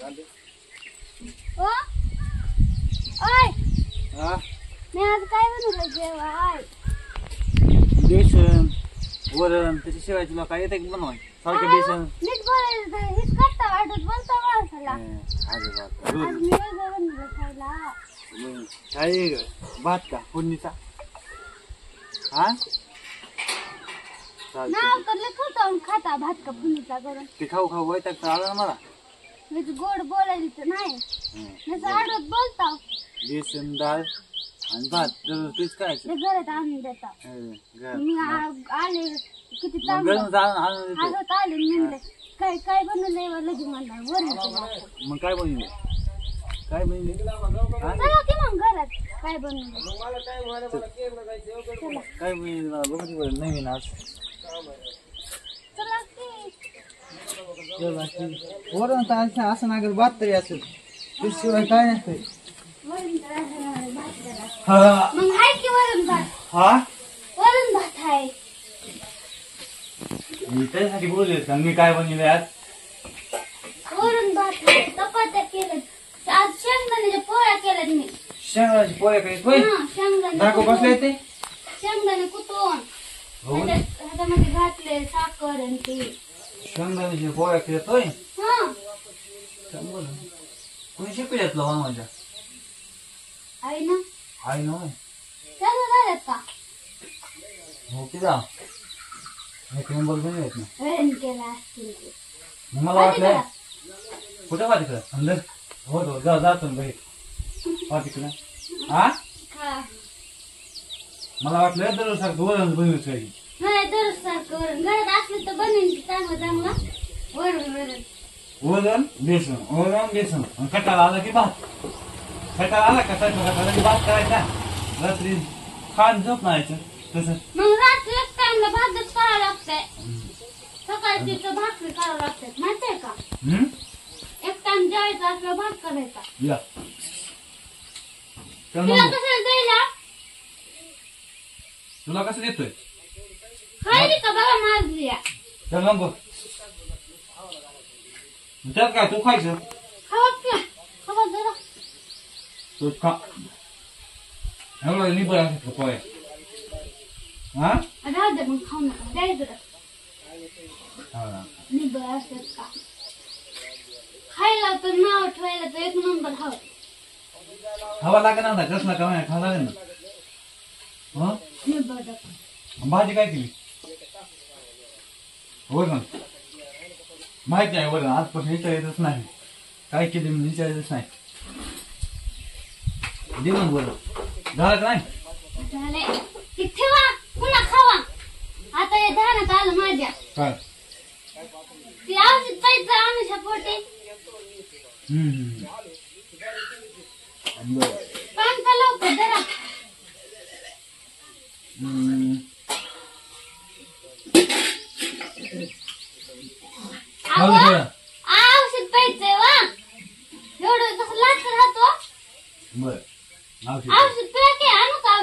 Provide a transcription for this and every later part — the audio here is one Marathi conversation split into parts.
ओ ओय हा मी आज काय बनवलं जेवाय बेसन वरण त्याच्याशिवाय तुला काय येतं की बनवाय सारखं बेसन नीट बोलायचं हेच करता वाटत बोलता माणसाला अरे बाप आज मी वेगळं बनवलं खायला काय भात का फोडणीचा हा नाव तर लिखवतो खाता भात का फुनीचा करून ते खाऊ खाऊ वैताग आला ना मला मी गोड बोलायचं नाही मी आडवत बोलतो बेसन डाळ आणि भात तेच काय ते घरात आणून देता मी आले किती चांगलं हसत आले म्हणले काय काय बनवलंय लगे म्हणला वरून मग काय बनवले काय बनवले चला की मग घरात काय बनवलं काय बनवले बघ नवीन आज चला की वरण तर असं नागर भात तरी असेल त्याशिवाय काय नसतंय वरण भात करा मग हाय की वरण भात हा वरण भात आहे मी त्यासाठी बोलले का मी काय बनवले आज वरण भात आहे चपात्या केल्यात आज शेंगदाण्याच्या पोळ्या केल्यात मी शेंगदाण्याची पोळ्या काही होय दाखव कसले ते शेंगदाणे कुटून ह्याच्यामध्ये घातले साखर आणि ते शेंगदाण्याची पोळ्या केल्यात होय हा कोणी शिकवल्यात तुला माझ्या आहे ना आई ना होय त्याला झाल्यात का हो की जा एक नंबर बनवत ना वरण केला असतील ते मला वाटलं कुठं वाट तिकडं अंदर हो हो जा जातो ना बाई वाट तिकडं हा हा मला वाटलं दररोज सारखं वरण बनवत काही नाही दररोज सारखं वरण घरात असलं तर बनेल की चांगलं चांगलं वरण वरण बेसन आणि कटाला आला की भात कटाला आला का कटाला की भात करायचा रात्री खाण झोप नाही तसं मग रात्री एक टाइमला भातच करावं लागतंय सकाळची तर भाकरी करावं लागतात माहितीये का एक टाइम जेवायचा असला भात करायचा या तुला कसं जायला तुला कसं देतोय खायली का बघा माझी चल नंबर त्यात काय तू खायचं खावा जरा तू खा एवढं निबर असत पोय हा राहू दे मग खाऊ नका द्यायचं हा निबर असतात का खायला तर नाव ठेवायला तर एक नंबर हवं हवा लागेल ना कसला का नाही खावा लागेल ना निबर भाजी काय केली वरण माहिती आहे वरण आजपासून विचारायचंच नाही काय केली म्हणून विचारायचंच नाही दे मग वरण झालं का नाही झाले ते ठेवा पुन्हा खावा आता हे ध्यानात आलं माझ्या काय ते औषध पाहिजे अनुषा पोटे बरं पान का लवकर जरा औषध पाहिजे वा एवढं कसं लागत राहतो बरं औषध पिया की आणू का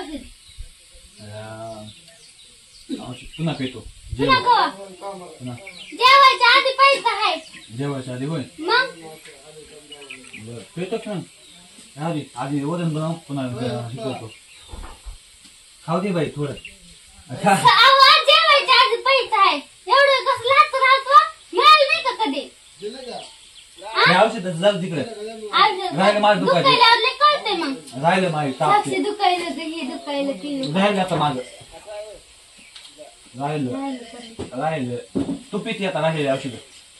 औषध पुन्हा पेतो पुन्हा खावा पुन्हा जेवायच्या आधी पाहिजे आहे जेवायच्या आधी होय मग बरं पेतो की मग आधी वरण बनव पुन्हा शिकवतो खाऊ दे बाई थोडं आवाज जेवायच्या आधी पाहिजे आहे एवढं कसं लागत राहतो मिळालं नाही का कधी औषध जाऊ तिकडे राहिलं माझं दुखायला कळते मग राहिलं माझी ताप दुखायला तर हे दुखायला की राहिलं आता माझं राहिलं तू पिती आता राहिले औषध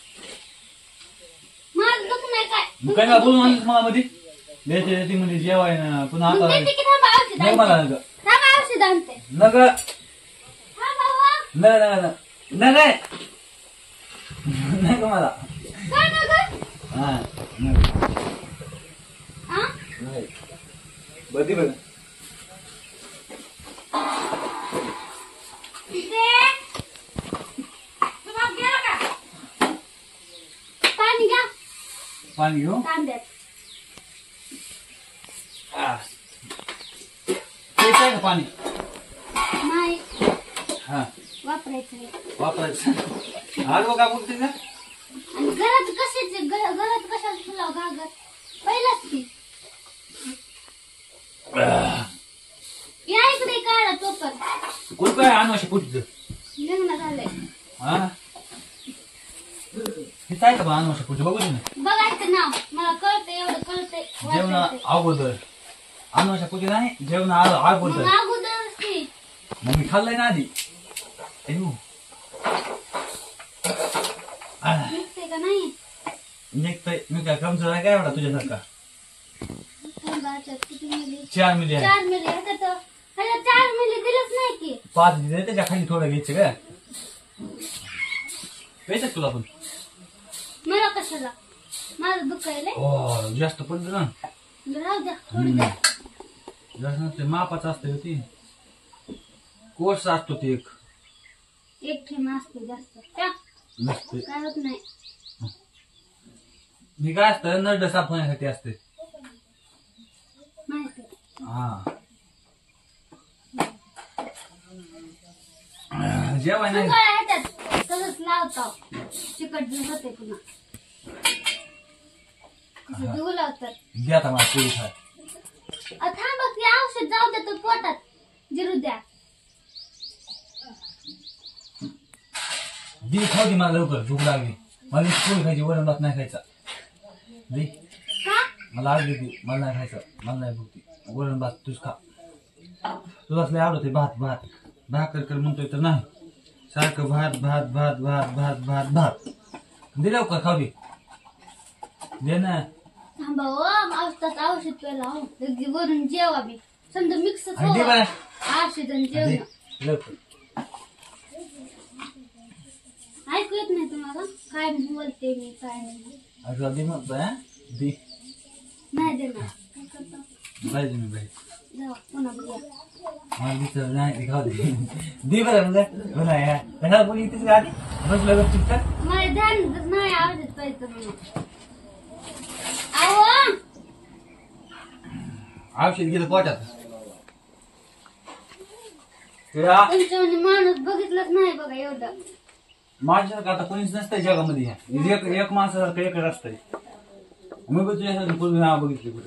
माझं दुख नाही काय काय बोलून आणलीस मला मध्ये द्यायची म्हणजे जेवाय ना पुन्हा आता नाही मला नग औषध आणते नग नाही नाही मला हा नाही बघी बघ पाणी घ्या पाणी घेऊ तांब्यात प्यायचं का पाणी नाही हा वापरायचं वापरायचं आडवं का बोलते का घरात कशाचे घरात कशाला तुला घागर पहिलाच की या इकडे काढा चोपर कोण काय अनवाशी कुठचं लग्न झालंय हा हे काय का बा अनवाशी कुठचं बघू दे ना बघायचं नाव मला कळतंय एवढं कळतंय जेवण अगोदर अनवाशा कुठे नाही जेवण अगोदर मग अगोदर की मग मी खाल्लंय ना आधी निघते का नाही निघतंय मी काय कमजोर आहे काय एवढा तुझ्यासारखा किती मिली 4 मिली आहे 4 मिली आता तर 4 मिली दिलंच नाही की 5 दिले त्याच्या खाली थोडं घ्यायचं का पैसे तुला पण मला कशाला माझं दुखायलंय हो जास्त पडलं ना राहू द्या थोडं द्या जास्त नसते मापाचं असते होती कोर्स असतो ते एक ठेमा असतो जास्त त्या नसते काय होत नाही मी काय असतं नरड साफ होण्यासाठी असते माहिती हा जेवाय नाही तसंच लावतो चिकट दूध होते पुन्हा देऊ लावतात द्या आता मला पोळी खाय थांबा की औषध जाऊ दे तर पोटात जिरू द्या दी खाऊ दे मला लवकर भूक लागली मला पोळी खायची वरण भात नाही खायचा दे का मला आवडली ती मला नाही खायचं मला नाही भूक ती वरण भात तुझ खा तुला असले आवडते भात भात भाकर कर म्हणतोय तर नाही सारखं भात भात भात भात भात भात भात दे लवकर खाऊ दे दे ना थांबा औषधात औषध प्यायला वरून जेवा बी समजा मिक्स दे बरं औषध आणि जेवण दे लवकर ऐकू येत नाही तुम्हाला काय बोलते मी काय नाही अगं दे मग दे नाही देणार काय करतो पाहिजे मी बाई जाऊ पुन्हा बघूया मला विचार नाही ते खाऊ दे दे बरं म्हणजे बोला या कशाला बोली तीच गाडी बसलं गपचिप तर मला ध्यान नाही औषध पाहिजे म्हणून अहो औषध गेलं पोटात तुमच्या माणूस बघितलंच नाही बघा एवढं माझ्यासारखं आता कोणीच नसतंय जगामध्ये एक माणसासारखं एकच असतंय मी पण तुझ्यासारखं पूर्वी नाव बघितली कुठं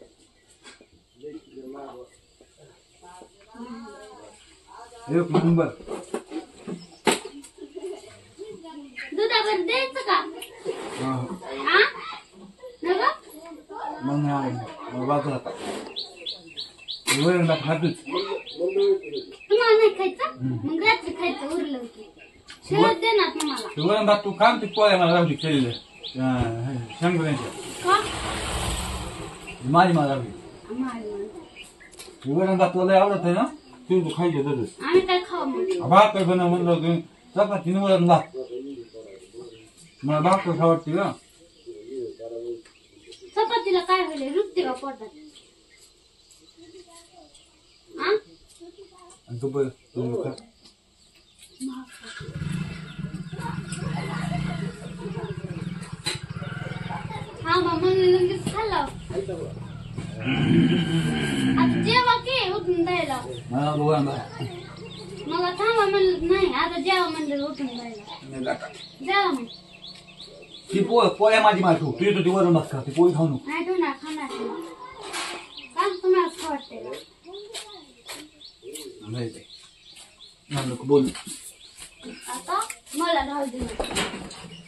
एक नंबर दुधावर द्यायचं का हा आ नका मग नाही बाजूला वरण भात खातोच तुम्हाला नाही खायचं मग रात्री खायचं उरलं की शिळत देणार तुम्हाला वरण भात तू काम ते पोळ्या मला राहू दे केलेलं शंभरांच्या का माझी मला राहू दे आम्हाला वरण भात तुला आवडत आहे ना तू खायचं तसंच आम्ही काय खाऊ मग भाकर बनव म्हणलं की चपाती वरण भात मला भाकर खावडते का चपातीला काय होईल रुपते का पोटात आ आणि तू बरं तू खा हा मग लगेच खाल्ला आता जेवा की उठून द्यायला मला वरण भात मला थांबा म्हणलं नाही आता जेवा म्हणलं उठून द्यायला जेवा मग ती पोळ्या माझी माठू तू येतो ती वरण भात खा ती पोळी खाऊ नको नाही ठेवणार खाणार काम तुम्हाला खाऊ वाटते बोल आता मला राहू दे